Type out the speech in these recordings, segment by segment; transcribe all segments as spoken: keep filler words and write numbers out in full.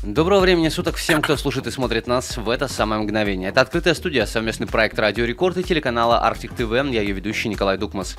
Доброго времени суток всем, кто слушает и смотрит нас в это самое мгновение. Это «Открытая студия», совместный проект «Радио Рекорд» и телеканала Arctic ти ви. Я ее ведущий Николай Дукмас.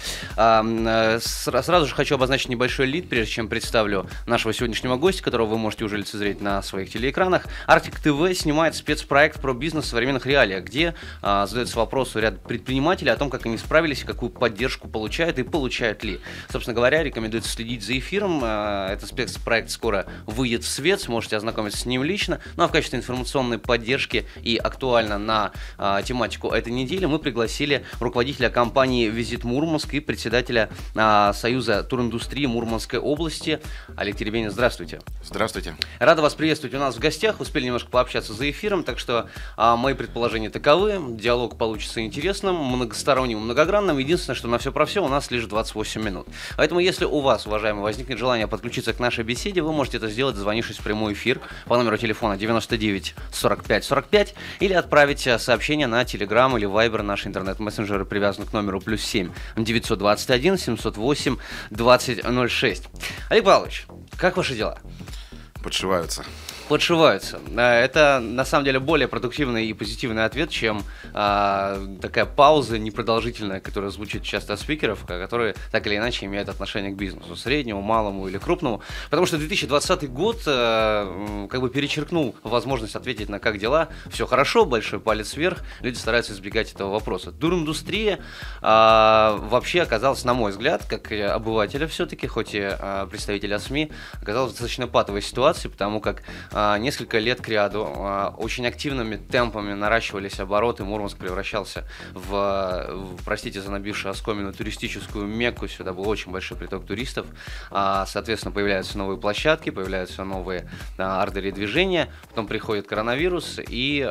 А, сразу же хочу обозначить небольшой лид, прежде чем представлю нашего сегодняшнего гостя, которого вы можете уже лицезреть на своих телеэкранах. Arctic ти ви снимает спецпроект про бизнес в современных реалиях, где а, задается вопрос у ряда предпринимателей о том, как они справились, какую поддержку получают и получают ли. Собственно говоря, рекомендуется следить за эфиром. А, этот спецпроект скоро выйдет в свет, сможете ознакомиться с ним лично. Ну а в качестве информационной поддержки и актуально на а, тематику этой недели мы пригласили руководителя компании «Визит Мурманск» и председателя а, Союза туриндустрии Мурманской области Олег Теребенин. Здравствуйте. Здравствуйте. Рада вас приветствовать у нас в гостях. Успели немножко пообщаться за эфиром, так что а, мои предположения таковы. Диалог получится интересным, многосторонним, многогранным. Единственное, что на все про все у нас лишь двадцать восемь минут. Поэтому, если у вас, уважаемый, возникнет желание подключиться к нашей беседе, вы можете это сделать, дозвонившись в прямой эфир по номеру телефона девяносто девять сорок пять сорок пять или отправить сообщение на Telegram или Viber. Наши интернет-мессенджеры привязаны к номеру плюс семь девятьсот двадцать один семьсот восемь двадцать ноль шесть. Олег Павлович, как ваши дела? Подшиваются. Подшиваются. Это, на самом деле, более продуктивный и позитивный ответ, чем а, такая пауза непродолжительная, которая звучит часто от спикеров, которые так или иначе имеют отношение к бизнесу, среднему, малому или крупному. Потому что две тысячи двадцатый год а, как бы перечеркнул возможность ответить на «как дела?». Все хорошо, большой палец вверх, люди стараются избегать этого вопроса. Туриндустрия а, вообще оказалась, на мой взгляд, как обывателя все-таки, хоть и а, представителя СМИ, оказалась в достаточно патовой ситуации, потому как несколько лет кряду очень активными темпами наращивались обороты. Мурманск превращался в, в простите за набившую оскомину, туристическую мекку. Сюда был очень большой приток туристов. Соответственно, появляются новые площадки, появляются новые ардери движения. Потом приходит коронавирус и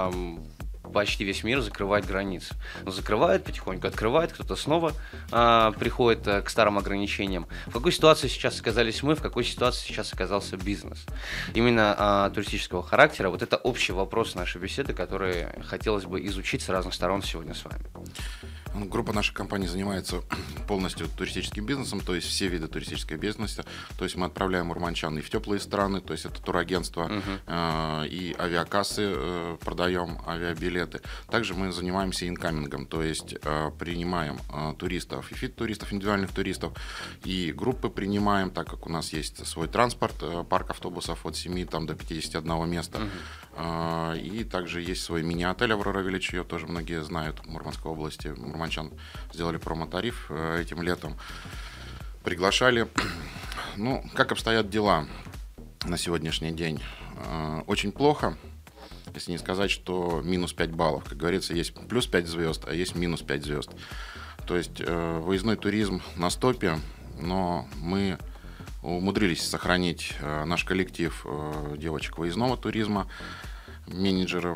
почти весь мир закрывает границы. Но закрывает, потихоньку открывает, кто-то снова а, приходит а, к старым ограничениям. В какой ситуации сейчас оказались мы, в какой ситуации сейчас оказался бизнес? Именно а, туристического характера. Вот это общий вопрос нашей беседы, который хотелось бы изучить с разных сторон сегодня с вами. Группа нашей компании занимается полностью туристическим бизнесом, то есть все виды туристического бизнеса. То есть мы отправляем мурманчан и в теплые страны, то есть это турагентство, uh-huh. э, и авиакассы, э, продаем авиабилеты. Также мы занимаемся инкамингом, то есть э, принимаем э, туристов, и фит-туристов, индивидуальных туристов, и группы принимаем, так как у нас есть свой транспорт, э, парк автобусов от семи там, до пятидесяти одного места. Uh-huh. э, и также есть свой мини-отель «Аврора Виллидж», ее тоже многие знают в Мурманской области. Мурманчан сделали промо-тариф э, этим летом, приглашали. Ну, как обстоят дела на сегодняшний день? Э, очень плохо, если не сказать, что минус пять баллов. Как говорится, есть плюс пять звезд, а есть минус пять звезд. То есть э, выездной туризм на стопе, но мы умудрились сохранить э, наш коллектив э, девочек выездного туризма, менеджеров.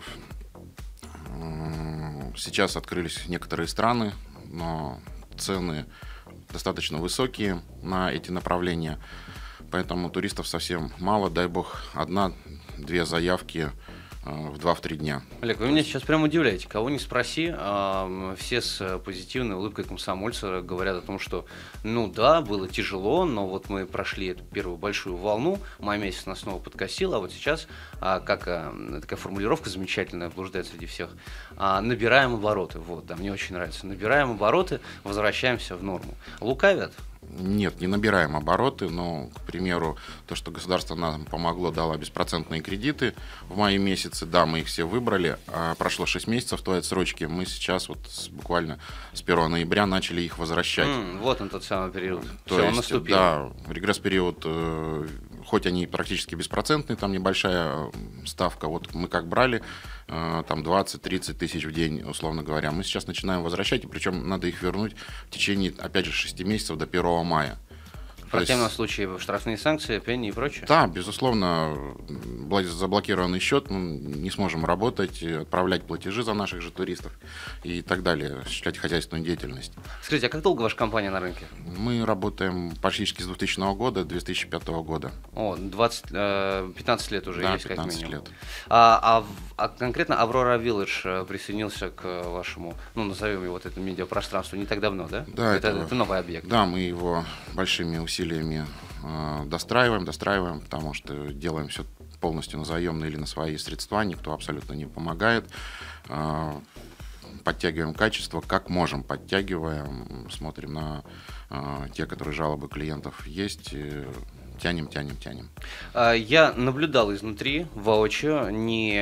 Сейчас открылись некоторые страны, но цены достаточно высокие на эти направления, поэтому туристов совсем мало, дай бог, одна-две заявки в два-три дня. Олег, вы меня сейчас прям удивляете. Кого не спроси, все с позитивной улыбкой комсомольца говорят о том, что ну да, было тяжело, но вот мы прошли эту первую большую волну, май месяц нас снова подкосил, а вот сейчас, как такая формулировка замечательная, блуждает среди всех, набираем обороты. Вот, да, мне очень нравится. Набираем обороты, возвращаемся в норму. Лукавят? Нет, не набираем обороты, но, к примеру, то, что государство нам помогло, дало беспроцентные кредиты в мае месяце, да, мы их все выбрали, а прошло шесть месяцев той отсрочки, мы сейчас вот с, буквально с первого ноября начали их возвращать. Mm, вот он тот самый период, то все, есть, он наступил. Да, регресс-период, э, хоть они практически беспроцентные, там небольшая ставка, вот мы как брали, э, там двадцать-тридцать тысяч в день, условно говоря, мы сейчас начинаем возвращать, и причем надо их вернуть в течение, опять же, шести месяцев до первого мая. В противном случае штрафные санкции, пени и прочее? Да, безусловно, заблокированный счет, мы не сможем работать, отправлять платежи за наших же туристов и так далее, осуществлять хозяйственную деятельность. Скажите, а как долго ваша компания на рынке? Мы работаем практически с двухтысячного года, две тысячи пятого года. О, двадцать, пятнадцать лет уже да, есть, как минимум. лет. А, а, а конкретно Аврора Виллидж присоединился к вашему, ну, назовем его вот это медиапространству не так давно, да? Да, это, это, это новый объект. Да, мы его большими усилиями усилиями э, достраиваем, достраиваем, потому что делаем все полностью на заемные или на свои средства, никто абсолютно не помогает. Э, подтягиваем качество, как можем, подтягиваем, смотрим на э, те, которые жалобы клиентов есть, э, тянем, тянем, тянем. Я наблюдал изнутри, воочию, не,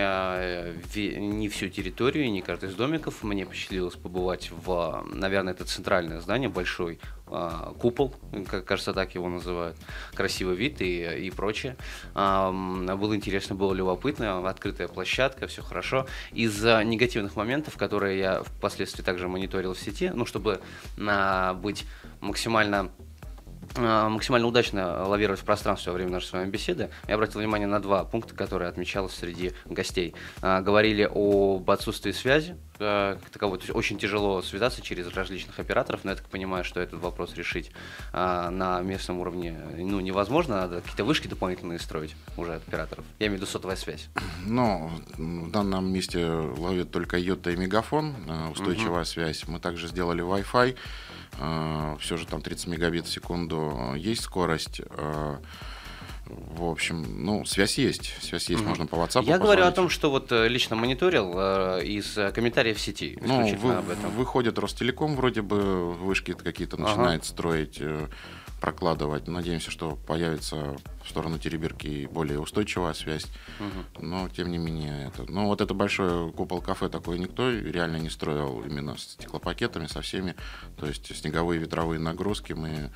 не всю территорию, не каждый из домиков. Мне посчастливилось побывать в, наверное, это центральное здание, большой купол, кажется, так его называют, красивый вид и, и прочее. Было интересно, было любопытно, открытая площадка, все хорошо. Из негативных моментов, которые я впоследствии также мониторил в сети, ну, чтобы быть максимально максимально удачно лавировать в пространстве во время нашей с вами беседы, я обратил внимание на два пункта, которые отмечалось среди гостей. А, говорили об отсутствии связи, а, как таковой, то есть очень тяжело связаться через различных операторов, но я так понимаю, что этот вопрос решить а, на местном уровне ну, невозможно, надо какие-то вышки дополнительные строить уже от операторов. Я имею в виду сотовая связь. Ну, в данном месте ловит только Йота и Мегафон, устойчивая угу. связь. Мы также сделали Wi-Fi. Все же там тридцать мегабит в секунду есть скорость. В общем, ну, связь есть. Связь есть, mm-hmm. можно по WhatsApp. Я говорю о том, что вот лично мониторил э, из комментариев в сети. Ну, вы, об этом. Выходит Ростелеком, вроде бы вышки какие-то ага. начинает строить, э, прокладывать. Надеемся, что появится в сторону Тереберки более устойчивая связь. Mm-hmm. Но, тем не менее, это... Ну, вот это большое купол-кафе такое никто реально не строил именно с стеклопакетами, со всеми. То есть снеговые ветровые нагрузки мы...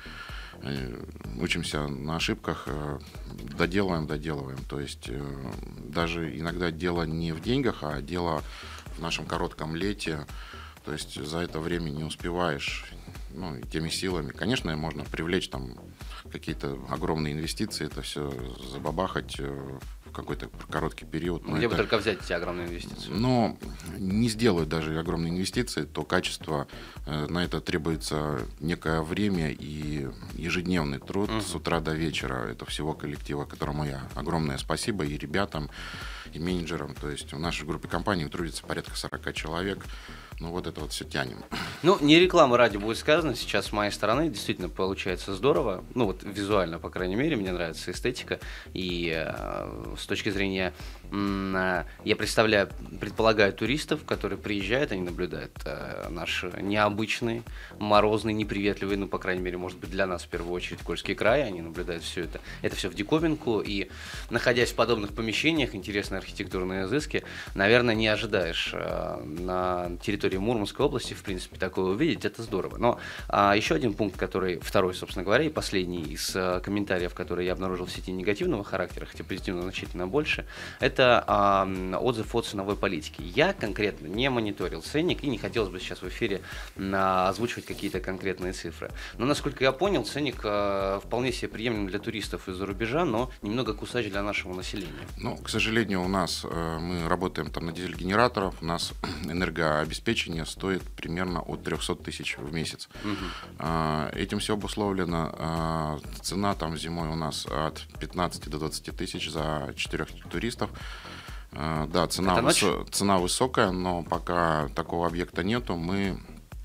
учимся на ошибках, доделываем, доделываем. То есть даже иногда дело не в деньгах, а дело в нашем коротком лете. То есть за это время не успеваешь, ну, и теми силами. Конечно, можно привлечь там какие-то огромные инвестиции, это все забабахать в какой-то короткий период. Где бы только взять эти огромные инвестиции? Но не сделают даже огромные инвестиции, то качество, на это требуется некое время и ежедневный труд uh-huh. с утра до вечера. Это всего коллектива, которому я огромное спасибо и ребятам, и менеджерам. То есть в нашей группе компаний трудится порядка сорок человек. Ну вот это вот все тянем. Ну, не реклама ради будет сказано сейчас с моей стороны. Действительно получается здорово. Ну вот визуально, по крайней мере, мне нравится эстетика. И э, с точки зрения, э, я представляю, предполагаю туристов, которые приезжают, они наблюдают э, наш необычный, морозный, неприветливый, ну, по крайней мере, может быть, для нас в первую очередь Кольский край. Они наблюдают все это. Это все в диковинку. И находясь в подобных помещениях, интересные архитектурные изыски, наверное, не ожидаешь э, на территории Мурманской области, в принципе, такое увидеть, это здорово. Но а, еще один пункт, который, второй, собственно говоря, и последний из а, комментариев, которые я обнаружил в сети негативного характера, хотя позитивного значительно больше, это а, отзыв о ценовой политике. Я конкретно не мониторил ценник, и не хотелось бы сейчас в эфире а, озвучивать какие-то конкретные цифры. Но, насколько я понял, ценник а, вполне себе приемлем для туристов из-за рубежа, но немного кусач для нашего населения. Ну, к сожалению, у нас, э, мы работаем там на дизель-генераторах, у нас энергообеспечение стоит примерно от трехсот тысяч в месяц. Угу. Этим все обусловлено. Цена там зимой у нас от пятнадцати до двадцати тысяч за четырех туристов. Да, цена, высо- цена высокая, но пока такого объекта нету, мы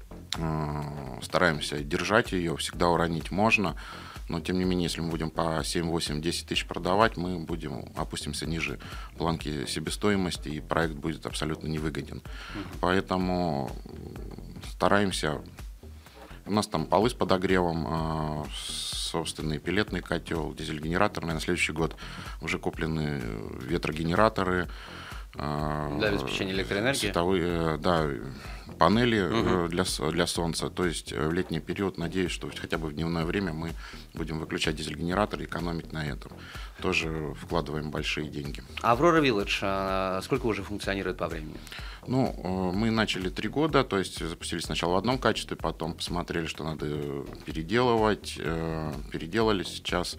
стараемся держать ее, всегда уронить можно. Но, тем не менее, если мы будем по семь, восемь, десять тысяч продавать, мы будем опустимся ниже планки себестоимости, и проект будет абсолютно невыгоден. Uh-huh. Поэтому стараемся. У нас там полы с подогревом, собственный пеллетный котел, дизель-генераторный. На следующий год уже куплены ветрогенераторы. Для обеспечения электроэнергии? Световые, да, панели угу. для, для солнца. То есть в летний период, надеюсь, что хотя бы в дневное время мы будем выключать дизель-генератор и экономить на этом. Тоже вкладываем большие деньги. Аврора Вилледж, сколько уже функционирует по времени? Ну, мы начали три года, то есть запустили сначала в одном качестве, потом посмотрели, что надо переделывать, переделали сейчас.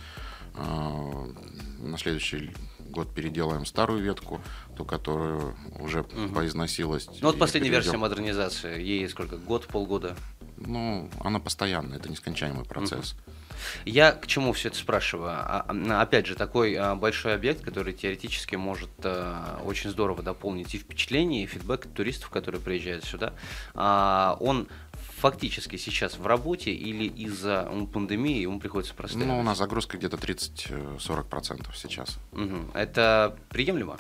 На следующий год переделаем старую ветку, ту, которую уже угу. поизносилась. Ну вот последняя переведем. Версия модернизации, ей сколько, год, полгода? Ну, она постоянная, это нескончаемый процесс. Угу. Я к чему все это спрашиваю? Опять же, такой большой объект, который теоретически может очень здорово дополнить и впечатление, и фидбэк туристов, которые приезжают сюда, он фактически сейчас в работе или из-за пандемии ему приходится простаивать? Ну, у нас загрузка где-то тридцать-сорок процентов сейчас. Угу. Это приемлемо?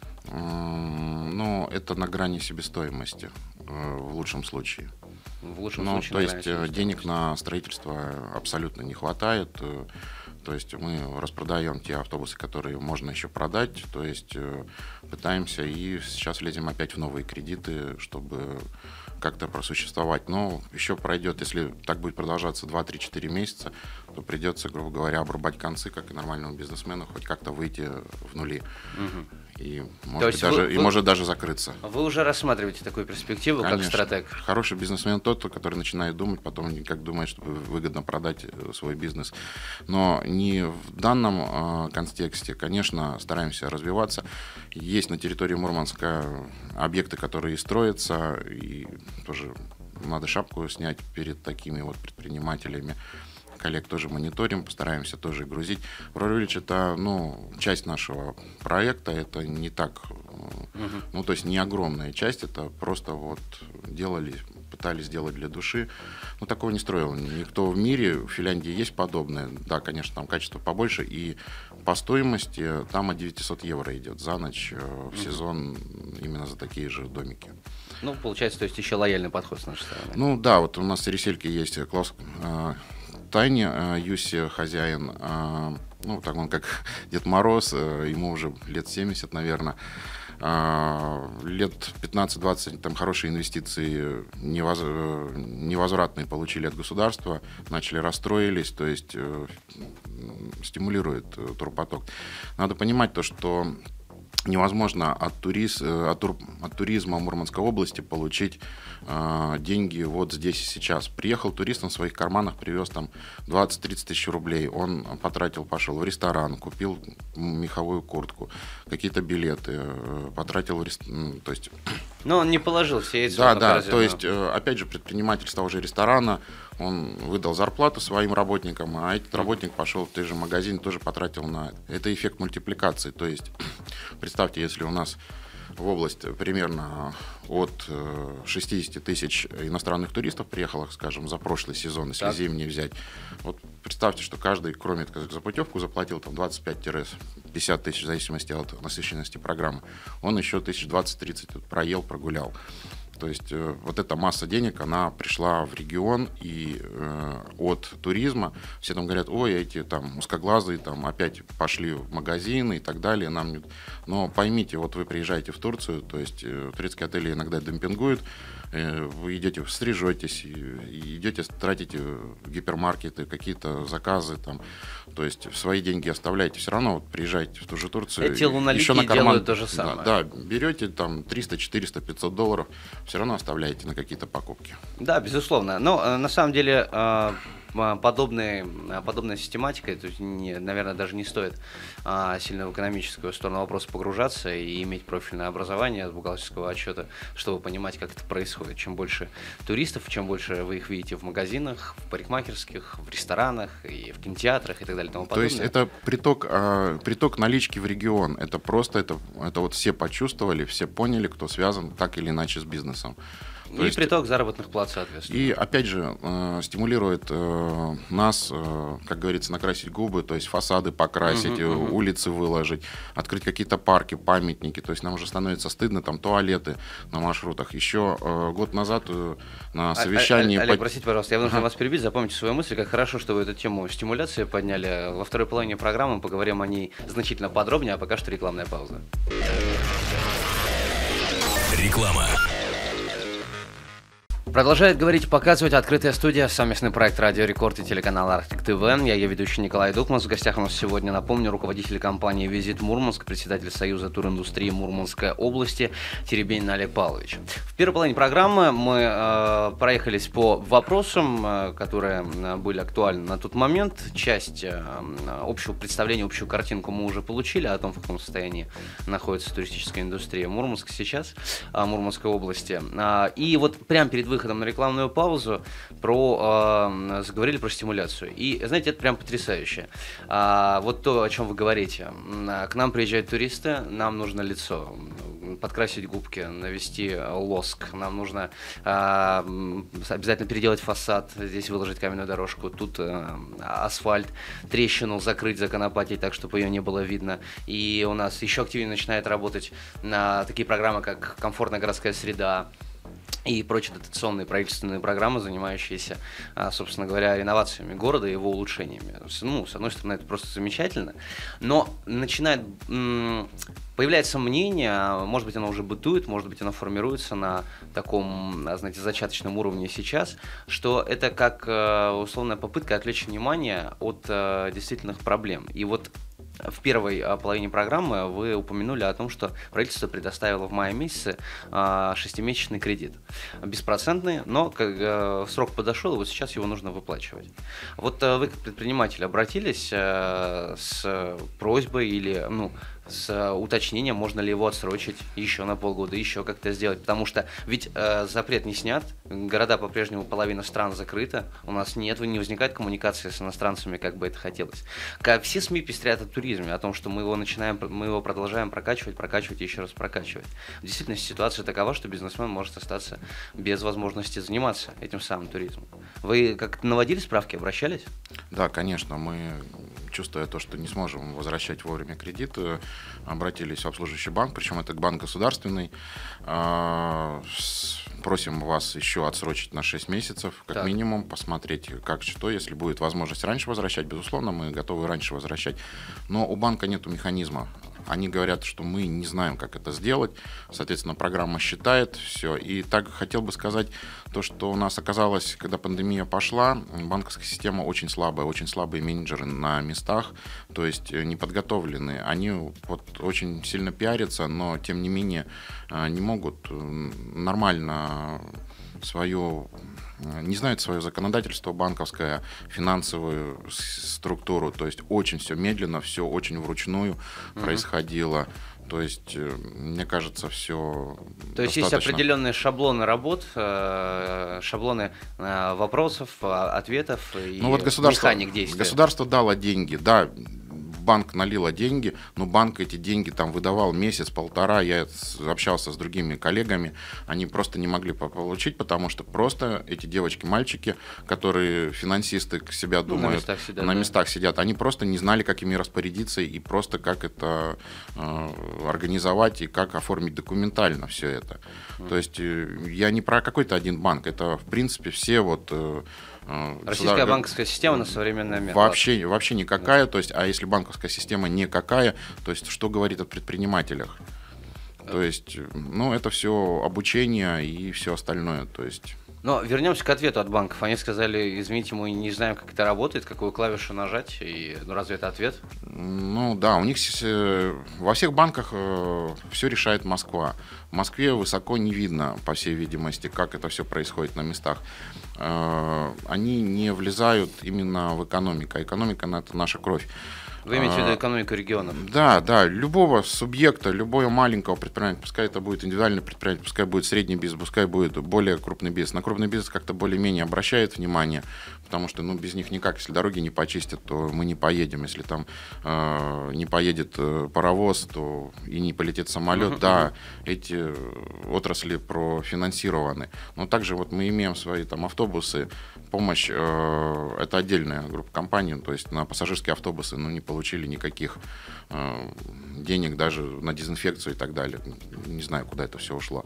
Ну, это на грани себестоимости в лучшем случае. В лучшем ну, случае. То есть денег на строительство абсолютно не хватает. То есть мы распродаем те автобусы, которые можно еще продать. То есть пытаемся и сейчас лезем опять в новые кредиты, чтобы как-то просуществовать. Но еще пройдет, если так будет продолжаться два-три-четыре месяца, то придется, грубо говоря, обрубать концы, как и нормальному бизнесмену, хоть как-то выйти в нули. Угу. И, может, быть, даже, вы, и вы, может даже закрыться. Вы уже рассматриваете такую перспективу, Конечно. Как стратег? Хороший бизнесмен тот, который начинает думать, потом как думает, чтобы выгодно продать свой бизнес. Но не в данном э, контексте, конечно, стараемся развиваться. Есть на территории Мурманска объекты, которые строятся, и тоже надо шапку снять перед такими вот предпринимателями. Коллег тоже мониторим, постараемся тоже грузить. Враревич — это, ну, часть нашего проекта, это не так, uh-huh. ну, то есть не огромная часть, это просто вот делали, пытались сделать для души. Ну, такого не строил никто в мире. В Финляндии есть подобное. Да, конечно, там качество побольше, и по стоимости там от девятисот евро идет за ночь в сезон именно за такие же домики. Ну, получается, то есть еще лояльный подход с нашей стороны. Ну, да, вот у нас в Ресельке есть Клаус Тайни, Юси, хозяин, ну, так он как Дед Мороз, ему уже лет семьдесят, наверное, лет пятнадцать-двадцать там хорошие инвестиции невоз... невозвратные получили от государства, начали расстроились, то есть стимулирует турпоток. Надо понимать то, что невозможно от, туриз, от, тур, от туризма Мурманской области получить э, деньги вот здесь и сейчас. Приехал турист, он в своих карманах привез там двадцать-тридцать тысяч рублей. Он потратил, пошел в ресторан, купил меховую куртку, какие-то билеты, э, потратил в ресторан. То есть... Но он не положил все эти... Да, да, то есть, э, опять же, предприниматель того же ресторана, он выдал зарплату своим работникам, а этот работник пошел в тот же магазин, тоже потратил на это. Это эффект мультипликации. То есть, представьте, если у нас в область примерно от шестьдесят тысяч иностранных туристов приехало, скажем, за прошлый сезон, если так. зимний взять. Вот представьте, что каждый, кроме за путевку, заплатил там двадцать пять - пятьдесят тысяч в зависимости от насыщенности программы. Он еще тысяч двадцать-тридцать проел, прогулял. То есть э, вот эта масса денег, она пришла в регион, и э, от туризма все там говорят, ой, эти там узкоглазые там опять пошли в магазины и так далее. Нам не... Но поймите, вот вы приезжаете в Турцию, то есть э, турецкие отели иногда демпингуют, э, вы идете, стрижетесь, и, и идете, тратите в гипермаркеты, какие-то заказы, там, то есть свои деньги оставляете, все равно вот приезжаете в ту же Турцию. Эти луналики еще на карман делают то же самое. Да, да, берете там триста, четыреста, пятьсот долларов, все равно оставляете на какие-то покупки. Да, безусловно. Но на самом деле подобные, подобная систематика, то есть, не, наверное, даже не стоит а, сильно в экономическую сторону вопроса погружаться и иметь профильное образование от бухгалтерского отчета, чтобы понимать, как это происходит. Чем больше туристов, чем больше вы их видите в магазинах, в парикмахерских, в ресторанах, и в кинотеатрах и так далее. И тому подобное. То есть это приток, а, приток налички в регион. Это просто, это, это вот все почувствовали, все поняли, кто связан так или иначе с бизнесом. То и есть, приток заработных плат, соответственно. И, опять же, э, стимулирует э, нас, э, как говорится, накрасить губы, то есть фасады покрасить, uh-huh, uh-huh. улицы выложить, открыть какие-то парки, памятники. То есть нам уже становится стыдно, там, туалеты на маршрутах. Еще э, год назад э, на совещании... А, а, Олег, по... простите, пожалуйста, я вынужден uh-huh. вас перебить. Запомните свою мысль, как хорошо, что вы эту тему стимуляции подняли. Во второй половине программы поговорим о ней значительно подробнее, а пока что рекламная пауза. Реклама. Продолжает говорить и показывать открытая студия, совместный проект «Радио Рекорд» и телеканал «Арктик ТВ». Я ее ведущий Николай Дукманс. В гостях у нас сегодня, напомню, руководитель компании «Визит Мурманск», председатель Союза туриндустрии Мурманской области Теребенин Олег Павлович. В первой половине программы мы э, проехались по вопросам, э, которые были актуальны на тот момент. Часть э, общего представления, общую картинку мы уже получили о том, в каком состоянии находится туристическая индустрия Мурманска сейчас, э, Мурманской области. Э, и вот прямо перед выходом на рекламную паузу про, э, заговорили про стимуляцию. И, знаете, это прям потрясающе. А, вот то, о чем вы говорите. К нам приезжают туристы, нам нужно лицо. подкрасить губки, навести лоск, нам нужно а, обязательно переделать фасад, здесь выложить каменную дорожку, тут а, асфальт, трещину закрыть, законопатить так, чтобы ее не было видно. И у нас еще активнее начинает работать на такие программы, как комфортная городская среда и прочие дотационные правительственные программы, занимающиеся, собственно говоря, реновациями города и его улучшениями. Ну, с одной стороны, это просто замечательно, но начинает м- появляется мнение, может быть, оно уже бытует, может быть, оно формируется на таком, знаете, зачаточном уровне сейчас, что это как условная попытка отвлечь внимание от действительных проблем. И вот в первой половине программы вы упомянули о том, что правительство предоставило в мае месяце шестимесячный кредит. Беспроцентный, но как, срок подошел, и вот сейчас его нужно выплачивать. Вот вы как предприниматель обратились с просьбой или, ну, с уточнением, можно ли его отсрочить еще на полгода, еще как-то сделать, потому что ведь э, запрет не снят, города по-прежнему, половина стран закрыта, у нас нет, не возникает коммуникации с иностранцами, как бы это хотелось. Как все СМИ пестрят о туризме, о том, что мы его начинаем, мы его продолжаем прокачивать, прокачивать и еще раз прокачивать. В действительности ситуация такова, что бизнесмен может остаться без возможности заниматься этим самым туризмом. Вы как-то наводили справки, обращались? Да, конечно, мы, чувствуя то, что не сможем возвращать вовремя кредиты, обратились в обслуживающий банк, причем это банк государственный. Просим вас еще отсрочить на шесть месяцев, как так. минимум, посмотреть, как что. Если будет возможность раньше возвращать, безусловно, мы готовы раньше возвращать. Но у банка нет механизма. Они говорят, что мы не знаем, как это сделать. Соответственно, программа считает все. И так хотел бы сказать то, что у нас оказалось, когда пандемия пошла, банковская система очень слабая, очень слабые менеджеры на местах, то есть неподготовленные. Они вот очень сильно пиарятся, но тем не менее не могут нормально свою, не знают свое законодательство банковское, финансовую структуру, то есть очень все медленно, все очень вручную uh-huh. происходило. То есть, мне кажется, все То есть достаточно... есть определенные шаблоны работ, шаблоны вопросов, ответов и ну, вот государство, механик действия. Государство дало деньги, да, банк налило деньги, но банк эти деньги там выдавал месяц-полтора, я общался с другими коллегами, они просто не могли получить, потому что просто эти девочки-мальчики, которые финансисты себя думают, ну, на, местах сидят, на да. местах сидят, они просто не знали, как ими распорядиться и просто как это э, организовать и как оформить документально все это. Mm. То есть э, я не про какой-то один банк, это в принципе все вот... Э, Российская сюда, банковская система на современное место. Вообще, вообще никакая, то есть, а если банковская система никакая, то есть, что говорит о предпринимателях? То есть, ну, это все обучение и все остальное, то есть... Но вернемся к ответу от банков. Они сказали, извините, мы не знаем, как это работает, какую клавишу нажать, и ну, разве это ответ? Ну да, у них во всех банках э, все решает Москва. В Москве высоко не видно, по всей видимости, как это все происходит на местах. Э, они не влезают именно в экономику. Экономика – это наша кровь. Вы имеете в виду экономику регионов? Да, да, любого субъекта, любого маленького предпринимателя, пускай это будет индивидуальный предприниматель, пускай будет средний бизнес, пускай будет более крупный бизнес. На крупный бизнес как-то более-менее обращает внимание, потому что ну, без них никак, если дороги не почистят, то мы не поедем. Если там э, не поедет паровоз, то и не полетит самолет. Uh-huh. Да, эти отрасли профинансированы. Но также вот мы имеем свои там автобусы, помощь, э, это отдельная группа компаний, то есть на пассажирские автобусы ну, не получили никаких э, денег даже на дезинфекцию и так далее. Не знаю, куда это все ушло.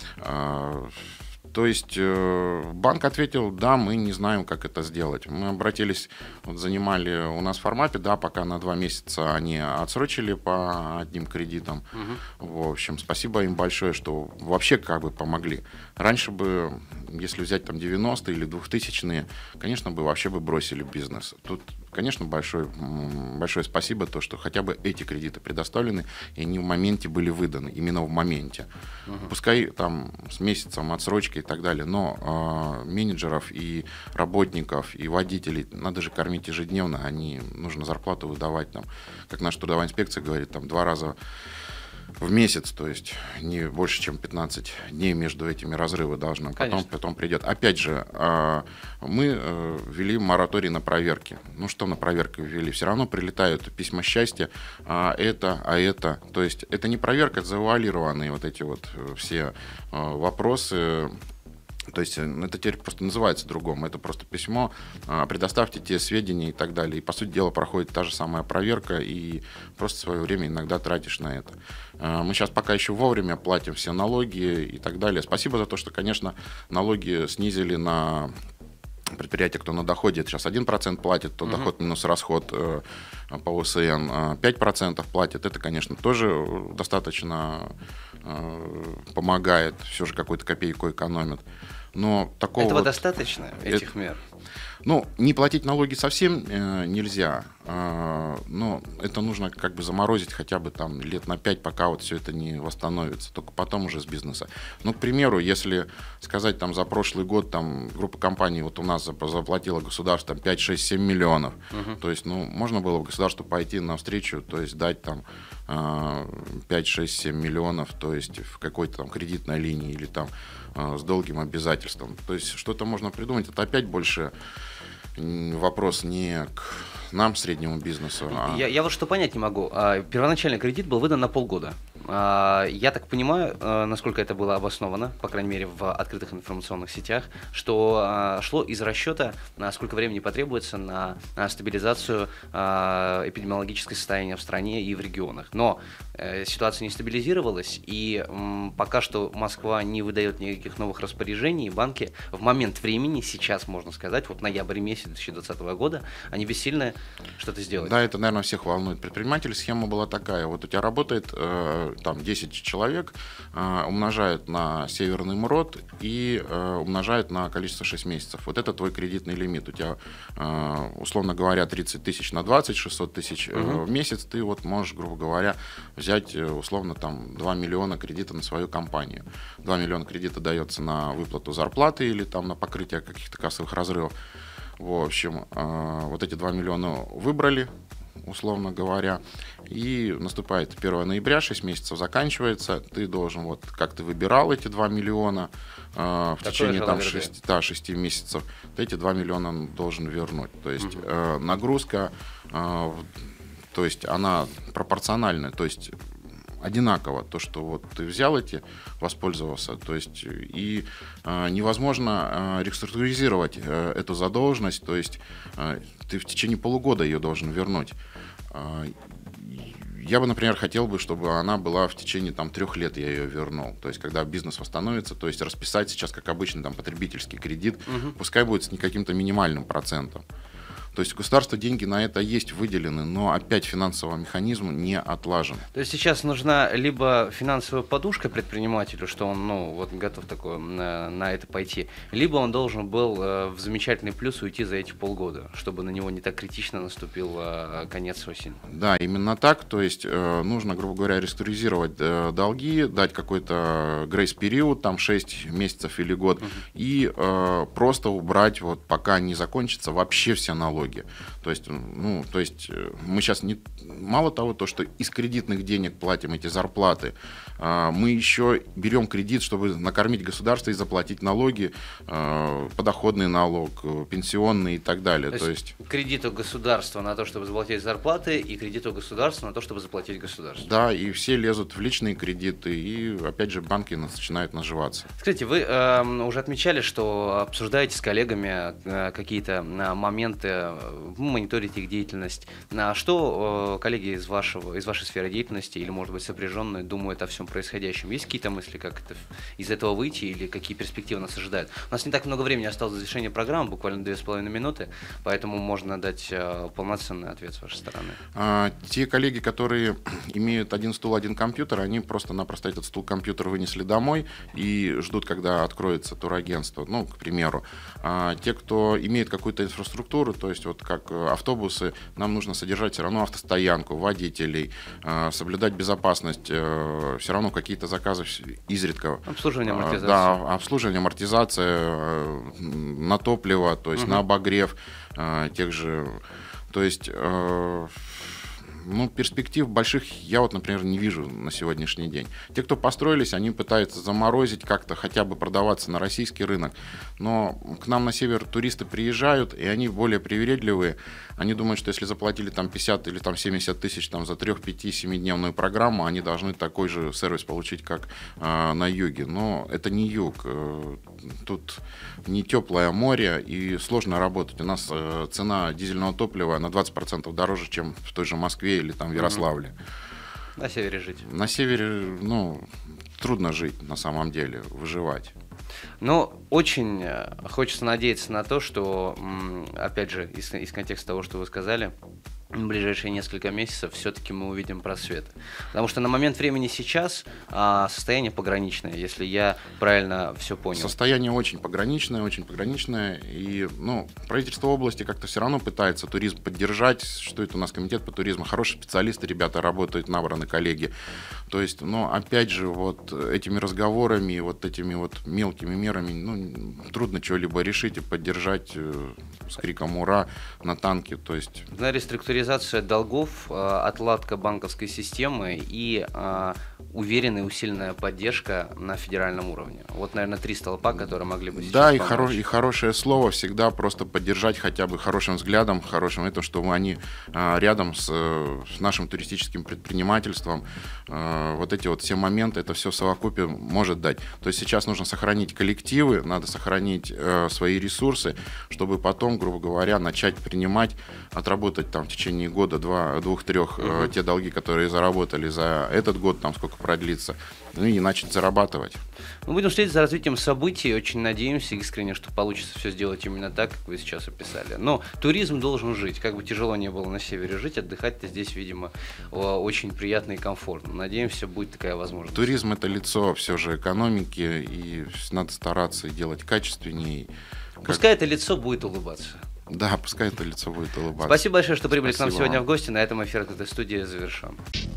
Э, то есть э, банк ответил, да, мы не знаем, как это сделать. Мы обратились, вот, занимали у нас в формате, да, пока на два месяца они отсрочили по одним кредитам. Угу. В общем, спасибо им большое, что вообще как бы помогли. Раньше бы, если взять там девяностые или двухтысячные, конечно бы вообще бы бросили бизнес. Тут, конечно, большое, большое спасибо, то, что хотя бы эти кредиты предоставлены, и они в моменте были выданы, именно в моменте. Uh-huh. Пускай там с месяцем отсрочки и так далее, но э, менеджеров и работников, и водителей надо же кормить ежедневно, они, нужно зарплату выдавать, там, как наша трудовая инспекция говорит, там, два раза в месяц, то есть не больше, чем пятнадцать дней между этими разрывы должно, потом, потом придет. Опять же, мы ввели мораторий на проверки. Ну что на проверки ввели? Все равно прилетают письма счастья, а это, а это. То есть это не проверка, это завуалированные вот эти вот все вопросы. То есть это теперь просто называется другому. Это просто письмо, предоставьте те сведения и так далее. И, по сути дела, проходит та же самая проверка, и просто свое время иногда тратишь на это. Мы сейчас пока еще вовремя платим все налоги и так далее. Спасибо за то, что, конечно, налоги снизили на предприятия, кто на доходе, это сейчас один процент платит, то uh-huh. доход минус расход э, по ОСН пять процентов платит. Это, конечно, тоже достаточно э, помогает, все же какую-то копейку экономит. Но такого Этого вот, достаточно, этих это, мер? Ну, не платить налоги совсем э, нельзя, э, но это нужно как бы заморозить хотя бы там лет на пять, пока вот все это не восстановится, только потом уже с бизнеса. Ну, к примеру, если сказать там за прошлый год там группа компаний вот у нас заплатила государство там, пять, шесть, семь миллионов, uh-huh. то есть, ну, можно было бы государству пойти навстречу, то есть дать там э, пять, шесть, семь миллионов, то есть в какой-то там кредитной линии или там э, с долгим обязательством. То есть что-то можно придумать, это опять больше вопрос не к нам, среднему бизнесу. А... Я, я вот что понять не могу. Первоначальный кредит был выдан на полгода. Я так понимаю, насколько это было обосновано, по крайней мере в открытых информационных сетях, что шло из расчета, сколько времени потребуется на стабилизацию эпидемиологического состояния в стране и в регионах. Но ситуация не стабилизировалась, и пока что Москва не выдает никаких новых распоряжений, банки в момент времени, сейчас можно сказать, вот ноябрь месяц две тысячи двадцатого года, они бессильны что-то сделать. Да, это, наверное, всех волнует. Предприниматель, схема была такая. Вот у тебя работает э, там десять человек, э, умножают на северный МРОД и э, умножают на количество шесть месяцев. Вот это твой кредитный лимит. У тебя, э, условно говоря, тридцать тысяч на двадцать, шестьсот тысяч э, угу. в месяц. Ты вот можешь, грубо говоря, взять условно там два миллиона кредита на свою компанию. два миллиона кредита дается на выплату зарплаты или там на покрытие каких-то кассовых разрывов. В общем, вот эти два миллиона выбрали, условно говоря, и наступает первого ноября, шесть месяцев заканчивается, ты должен, вот как ты выбирал эти два миллиона в Такое течение там, шести, да, шести месяцев, ты эти два миллиона должен вернуть. То есть угу. нагрузка, то есть она пропорциональная, то есть одинаково, то, что вот ты взял эти, воспользовался, то есть и э, невозможно э, реструктуризировать э, эту задолженность, то есть э, ты в течение полугода ее должен вернуть. Э, я бы, например, хотел бы, чтобы она была в течение там трех лет, я ее вернул, то есть когда бизнес восстановится, то есть расписать сейчас, как обычно, там потребительский кредит, угу. пускай будет с каким-то минимальным процентом. То есть государство деньги на это есть выделены, но опять финансовый механизм не отлажен. То есть сейчас нужна либо финансовая подушка предпринимателю, что он ну, вот, готов такое, на, на это пойти, либо он должен был э, в замечательный плюс уйти за эти полгода, чтобы на него не так критично наступил э, конец осени. Да, именно так. То есть э, нужно, грубо говоря, реструктуризировать э, долги, дать какой-то грейс-период, там шесть месяцев или год, угу. и э, просто убрать, вот, пока не закончится, вообще все налоги. То есть, ну, то есть мы сейчас не, мало того, то, что из кредитных денег платим эти зарплаты, мы еще берем кредит, чтобы накормить государство и заплатить налоги, подоходный налог, пенсионный и так далее. То, то есть, есть кредит у государства на то, чтобы заплатить зарплаты, и кредит у государства на то, чтобы заплатить государству. Да, и все лезут в личные кредиты, и опять же банки начинают наживаться. Скажите, вы э, уже отмечали, что обсуждаете с коллегами э, какие-то моменты, мониторите их деятельность. А что э, коллеги из, вашего, из вашей сферы деятельности или, может быть, сопряженные думают о всем происходящем? Есть какие-то мысли, как это, из этого выйти или какие перспективы нас ожидают? У нас не так много времени осталось до завершения программы, буквально две с половиной минуты, поэтому можно дать э, полноценный ответ с вашей стороны. А, те коллеги, которые имеют один стул, один компьютер, они просто-напросто этот стул-компьютер вынесли домой и ждут, когда откроется турагентство. Ну, к примеру. А, те, кто имеет какую-то инфраструктуру, то есть вот как автобусы, нам нужно содержать все равно автостоянку, водителей, соблюдать безопасность, все равно какие-то заказы изредка. Обслуживание, амортизация. Да, обслуживание, амортизация на топливо, то есть угу. на обогрев тех же. То есть Ну, перспектив больших я вот, например, не вижу на сегодняшний день. Те, кто построились, они пытаются заморозить как-то, хотя бы продаваться на российский рынок. Но к нам на север туристы приезжают, и они более привередливые. Они думают, что если заплатили там пятьдесят или там семьдесят тысяч там, за три, пять, семидневную программу, они должны такой же сервис получить, как э, на юге. Но это не юг. Э, тут не теплое море, и сложно работать. У нас э, цена дизельного топлива на двадцать процентов дороже, чем в той же Москве или там в Ярославле. На севере жить. На севере, ну, трудно жить на самом деле, выживать. Но очень хочется надеяться на то, что, опять же, из, из контекста того, что вы сказали, в ближайшие несколько месяцев все-таки мы увидим просвет. Потому что на момент времени сейчас а, состояние пограничное, если я правильно все понял. Состояние очень пограничное, очень пограничное. И ну, правительство области как-то все равно пытается туризм поддержать. Что это у нас комитет по туризму? Хорошие специалисты, ребята работают, набраны коллеги. То есть, но опять же, вот этими разговорами, вот этими вот мелкими мерами, ну, трудно что-либо решить и поддержать э, с криком «Ура!» на танке. То есть... На реструктуризацию долгов, отладка банковской системы и а, уверенная усиленная поддержка на федеральном уровне. Вот, наверное, три столпа, которые могли бы сейчас Да, и, помочь. хоро- и хорошее слово всегда просто поддержать хотя бы хорошим взглядом, хорошим это, чтобы они а, рядом с, с нашим туристическим предпринимательством а, вот эти вот все моменты, это все в совокупе может дать. То есть сейчас нужно сохранить коллективы, надо сохранить а, свои ресурсы, чтобы потом, грубо говоря, начать принимать, отработать там в течение года, два, двух-трех, uh-huh. э, те долги, которые заработали за этот год, там сколько продлится, ну и начать зарабатывать. Мы будем следить за развитием событий, очень надеемся искренне, что получится все сделать именно так, как вы сейчас описали. Но туризм должен жить, как бы тяжело не было на севере жить, отдыхать-то здесь, видимо, очень приятно и комфортно. Надеемся, будет такая возможность. Туризм — это лицо все же экономики, и надо стараться делать качественнее. Пускай как... это лицо будет улыбаться. Да, пускай это лицо будет улыбаться. Спасибо большое, что прибыли Спасибо к нам сегодня вам. в гости. На этом эфир этой студии завершен.